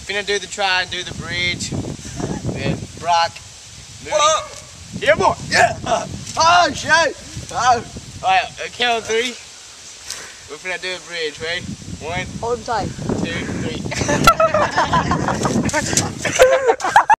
finna do the try and do the bridge. Then Brock. Whoa! Yeah, boy! Yeah! Oh, shit! Oh! Alright, count on 3. We're finna do a bridge, ready? 1, Hold him tight. 2, 3.